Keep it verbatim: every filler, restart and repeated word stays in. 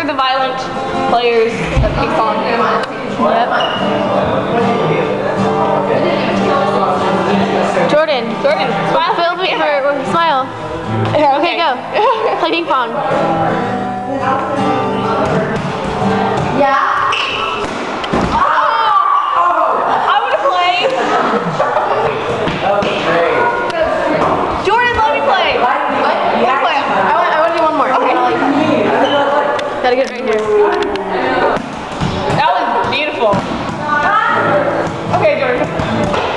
the violent players of ping pong. Yep. Jordan. Jordan. Smile. Fill me for smile. Okay, okay, go. Play ping pong. Yeah. Oh! I want to play. That was great. Jordan, let me play. What? I want to play. I want, I want to do one more. Okay. Gotta get it right here. That was beautiful. Okay, Jordan.